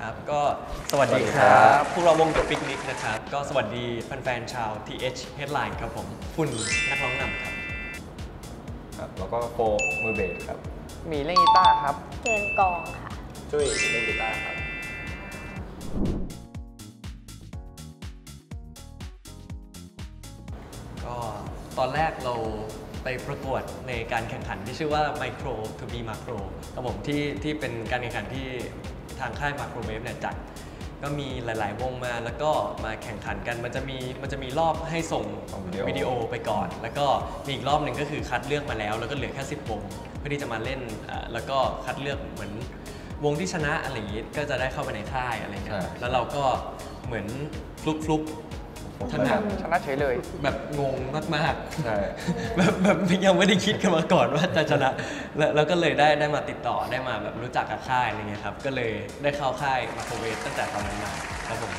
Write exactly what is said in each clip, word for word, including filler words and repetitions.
ครับก็สวัสดีครับพวกเราวง The Picnic นะครับก็สวัสดีแฟนๆชาว ที เอช Headline ครับผมฝุ่นนักร้องนำครับครับแล้วก็โฟมือเบสครับมีเล่นกีตาร์ครับเกณฑ์กองค่ะจุ้ยเล่นกีตาร์ครับก็ตอนแรกเราไปประกวดในการแข่งขันที่ชื่อว่า Micro to be Macro ครับผมที่ที่เป็นการแข่งขันที่ทางค่าย Macrowave เนี่ยจัดก็มีหลายๆวงมาแล้วก็มาแข่งขันกันมันจะมีมันจะมีรอบให้ส่งวิดีโอไปก่อนแล้วก็มีอีกรอบหนึ่งก็คือคัดเลือกมาแล้วแล้วก็เหลือแค่สิบวงเพื่อที่จะมาเล่นแล้วก็คัดเลือกเหมือนวงที่ชนะอะไรอย่างนี้ก็จะได้เข้าไปในค่ายอะไรเงี้ยแล้วเราก็เหมือนฟลุกฟลุกชนะชนะเฉยเลยแบบงงมากๆใช่แบบแบบยังไม่ได้คิดกันมาก่อนว่าจะชนะแล้วก็เลยได้ได้มาติดต่อได้มาแบบรู้จักกับค่ายอะไรเงี้ยครับก็เลยได้เข้าค่ายมาโครเวฟตั้งแต่ตอนนั้นมาครับผม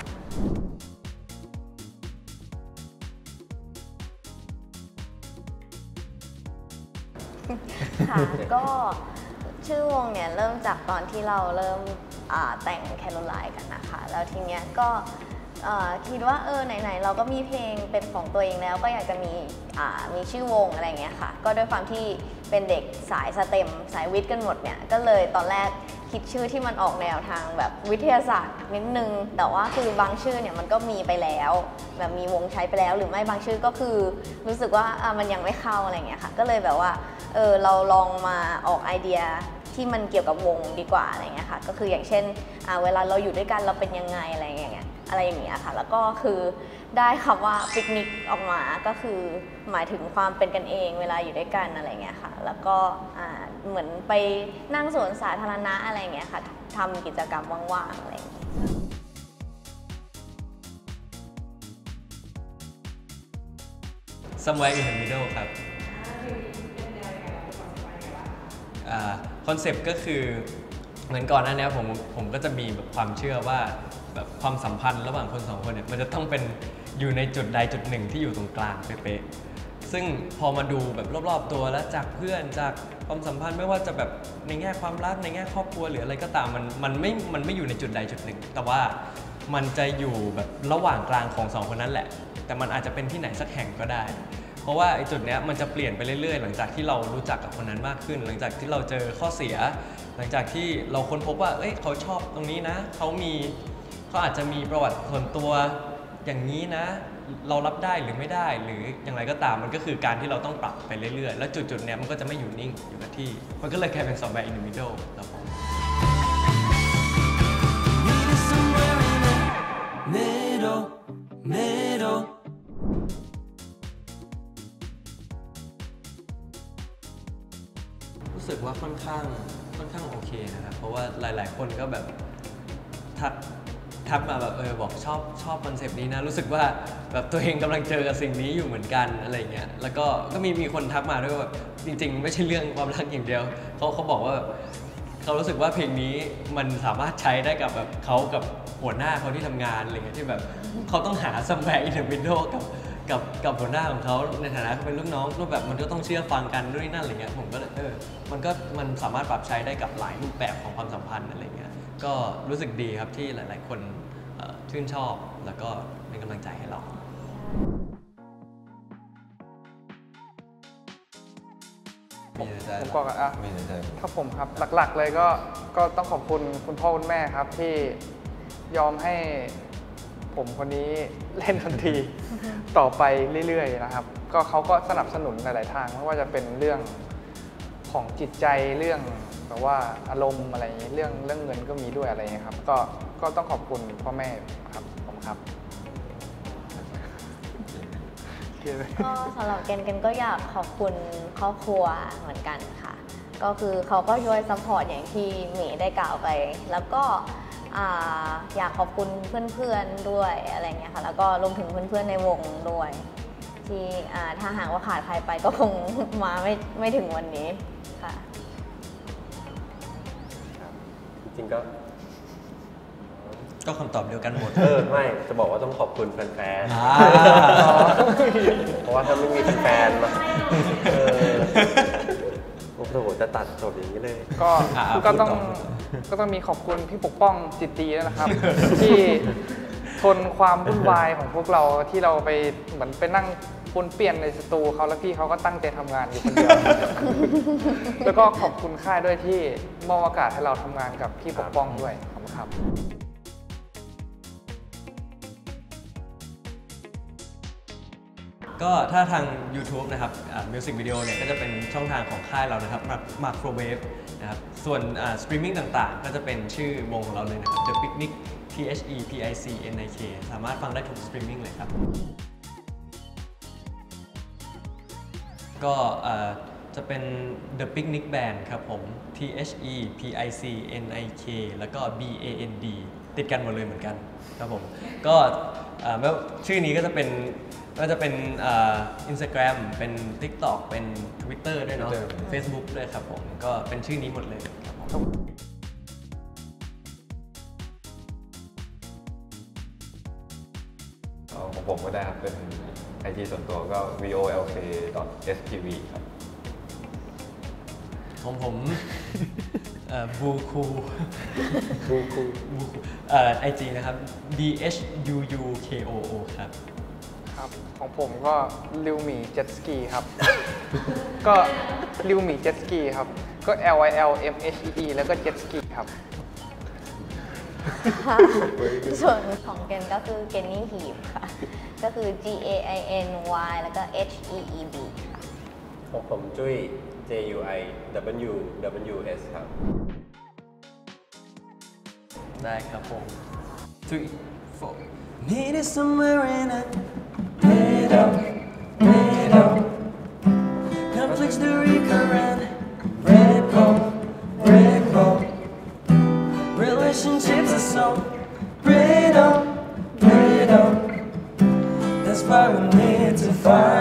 ค่ะก็ชื่อวงเนี่ยเริ่มจากตอนที่เราเริ่มแต่งแคโรไลน์กันนะคะแล้วทีเนี้ยก็คิดว่าเออไหนๆเราก็มีเพลงเป็นของตัวเองแล้วก็อยากจะมีมีชื่อวงอะไรเงี้ยค่ะก็ด้วยความที่เป็นเด็กสายสเต็มสายวิทย์กันหมดเนี่ยก็เลยตอนแรกคิดชื่อที่มันออกแนวทางแบบวิทยาศาสตร์นิดนึงแต่ว่าคือบางชื่อเนี่ยมันก็มีไปแล้วแบบมีวงใช้ไปแล้วหรือไม่บางชื่อก็คือรู้สึกว่ามันยังไม่เข้าอะไรเงี้ยค่ะก็เลยแบบว่าเออเราลองมาออกไอเดียที่มันเกี่ยวกับวงดีกว่าอะไรเงี้ยค่ะก็คืออย่างเช่นเวลาเราอยู่ด้วยกันเราเป็นยังไงอะไรเงี้ยอะไรอย่างเงี้ยค่ะแล้วก็คือได้คำว่าปิกนิกออกมาก็คือหมายถึงความเป็นกันเองเวลาอยู่ด้วยกันอะไรเงี้ยค่ะแล้วก็เหมือนไปนั่งสวนสาธารณะอะไรเงี้ยค่ะทำกิจกรรมว่างๆอะไรอย่างเงี้ย Somewhere in the middle ครับคอนเซปต์ก็คือเหมือนก่อนหน้านี้ผมผมก็จะมีแบบความเชื่อว่าแบบความสัมพันธ์ระหว่างคนสองคนเนี่ยมันจะต้องเป็นอยู่ในจุดใดจุดหนึ่งที่อยู่ตรงกลางเป๊ะๆซึ่งพอมาดูแบบรอบๆตัวแล้วจากเพื่อนจากความสัมพันธ์ไม่ว่าจะแบบในแง่ความรักในแง่ครอบครัวหรืออะไรก็ตามมันมันไม่มันไม่อยู่ในจุดใดจุดหนึ่งแต่ว่ามันจะอยู่แบบระหว่างกลางของสองคนนั้นแหละแต่มันอาจจะเป็นที่ไหนสักแห่งก็ได้เพราะว่าไอ้จุดเนี้ยมันจะเปลี่ยนไปเรื่อยๆหลังจากที่เรารู้จักกับคนนั้นมากขึ้นหลังจากที่เราเจอข้อเสียหลังจากที่เราค้นพบว่าเอ้ยเขาชอบตรงนี้นะเขามีเขาอาจจะมีประวัติส่วนตัวอย่างนี้นะเรารับได้หรือไม่ได้หรืออย่างไรก็ตามมันก็คือการที่เราต้องปรับไปเรื่อยๆแล้วจุดๆเนี้ยมันก็จะไม่อยู่นิ่งอยู่กับที่มันก็เลยกลายเป็นสองแบบ in the middle ครับผมรู้สึกว่าค่อนข้างค่อนข้างโอเคนะครับเพราะว่าหลายๆคนก็แบบทักทักมาแบบเออบอกชอบชอบคอนเซปต์นี้นะรู้สึกว่าแบบตัวเองกำลังเจอกับสิ่งนี้อยู่เหมือนกันอะไรเงี้ยแล้วก็ก็มีมีคนทักมาด้วยว่าจริงๆไม่ใช่เรื่องความรักอย่างเดียวเขาเขาบอกว่าเขารู้สึกว่าเพลงนี้มันสามารถใช้ได้กับแบบเขากับหัวหน้าเขาที่ทำงานอะไรเงี้ยที่แบบเขาต้องหา somewhere in the middle กับกับกับหัวหน้าของเขาในฐานะเป็นลูกน้องรูปแบบมันก็ต้องเชื่อฟังกันด้วยนั่นอะไรเงี้ยผมก็เลยเออมันก็มันสามารถปรับใช้ได้กับหลายรูปแบบของความสัมพันธ์อะไรเงี้ยก็รู้สึกดีครับที่หลายๆคนชื่นชอบแล้วก็เป็นกำลังใจให้เราผมก็อ่ะถ้าผมครับหลักๆเลยก็ก็ต้องขอบคุณคุณพ่อคุณแม่ครับที่ยอมให้ผมคนนี้เล่นดนตรีต่อไปเรื่อยๆนะครับก็เขาก็สนับสนุนหลายๆทางไม่ว่าจะเป็นเรื่องของจิตใจเรื่องแบบว่าอารมณ์อะไรอย่างนี้เรื่องเรื่องเงินก็มีด้วยอะไรอย่างนี้ครับก็ก็ต้องขอบคุณพ่อแม่ครับผมครับก็สำหรับเกนเกนก็อยากขอบคุณครอบครัวเหมือนกันค่ะก็คือเขาก็ช่วยซัพพอร์ตอย่างที่หมีได้กล่าวไปแล้วก็อยากขอบคุณเพื่อนๆด้วยอะไรเงี้ยค่ะแล้วก็รวมถึงเพื่อนๆในวงด้วยที่ถ้าหากว่าขาดใครไปก็คงมาไม่ไม่ถึงวันนี้ค่ะจริงก็ก็คำตอบเดียวกันหมดเออไม่จะบอกว่าต้องขอบคุณแฟนๆเพราะว่าถ้าไม่มีแฟนมาเออโอ้โหจะตัดจบอย่างนี้เลยก็ก็ต้องก็ต้องมีขอบคุณพี่ปกป้องจิตตีด้วยนะครับ ที่ทนความวุ่นวายของพวกเราที่เราไปเหมือนไปนั่งปนเปลี่ยนในสตูเขาแล้วพี่เขาก็ตั้งใจทำงานอยู่คนเดียว แล้วก็ขอบคุณค่ายด้วยที่มอบโอกาสให้เราทำงานกับพี่ปกป้องด้วยขอบคุณครับก็ถ้าทาง YouTube นะครับมิวสิกวิดีโอเนี่ยก็จะเป็นช่องทางของค่ายเรานะครับ Microwave นะครับส่วนสตรีมมิ่งต่างๆ ก็จะเป็นชื่อวงของเราเลยนะครับ The Picnic T H E P I C N I K สามารถฟังได้ทุกสตรีมมิ่งเลยครับก็จะเป็น The Picnic Band ครับผม T H E P I C N I K แล้วก็ B A N D ติดกันหมดเลยเหมือนกันครับผมก็ชื่อนี้ก็จะเป็นก็จะเป็นอินสตาแกรมเป็น TikTok เป็น Twitter ด้วยเนาะ Facebook ด้วยครับผมก็เป็นชื่อนี้หมดเลยครับผมของผมก็ได้ครับเป็น ไอ จี ส่วนตัวก็ วี โอ แอล เค ดอท เอส ที วี ครับของผมบูคูบูคูไอจีนะครับ D H U U K O O ครับครับของผมก็ลิวหมี่เจ็ตสกีครับ ก็ลิวหมี่เจ็ตสกีครับก็ L I L M H E E แล้วก็เจ็ตสกีครับส่วนของเกนก็คือเกนนี่ฮีบค่ะก็คือ G A I N Y แล้วก็ H E E B ค่ะของผมจุ้ย J U I W W S ครับได้ครับผม three four Need it somewhere in a middle middle Conflicts the recurrent red coat red coat Relationships are so brittle brittle That's why we need to find